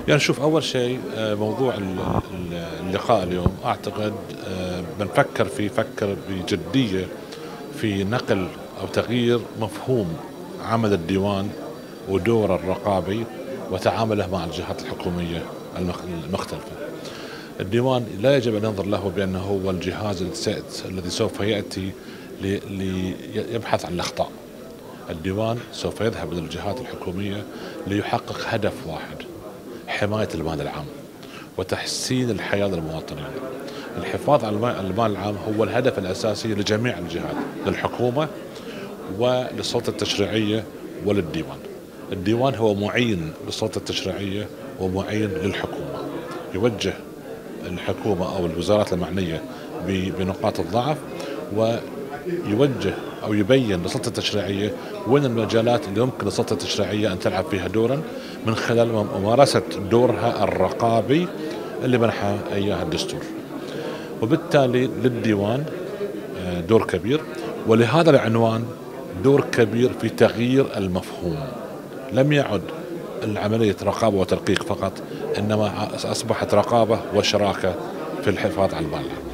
يعني شوف، أول شيء موضوع اللقاء اليوم أعتقد بنفكر فيه، فكر بجدية في نقل أو تغيير مفهوم عمل الديوان ودور الرقابي وتعامله مع الجهات الحكومية المختلفة. الديوان لا يجب أن ينظر له بأنه هو الجهاز الذي سوف يأتي ليبحث عن الأخطاء. الديوان سوف يذهب إلى الجهات الحكومية ليحقق هدف واحد: حماية المال العام وتحسين الحياة للمواطنين. الحفاظ على المال العام هو الهدف الأساسي لجميع الجهات، للحكومة وللسلطة التشريعية وللديوان. الديوان هو معين للسلطة التشريعية ومعين للحكومة، يوجه الحكومة أو الوزارات المعنية بنقاط الضعف، ويوجه أو يبين للسلطة التشريعية وين المجالات اللي يمكن للسلطة التشريعية أن تلعب فيها دورا من خلال ممارسة دورها الرقابي اللي منحه إياه الدستور. وبالتالي للديوان دور كبير، ولهذا العنوان دور كبير في تغيير المفهوم. لم يعد العملية رقابة وترقيق فقط، إنما أصبحت رقابة وشراكة في الحفاظ على المال.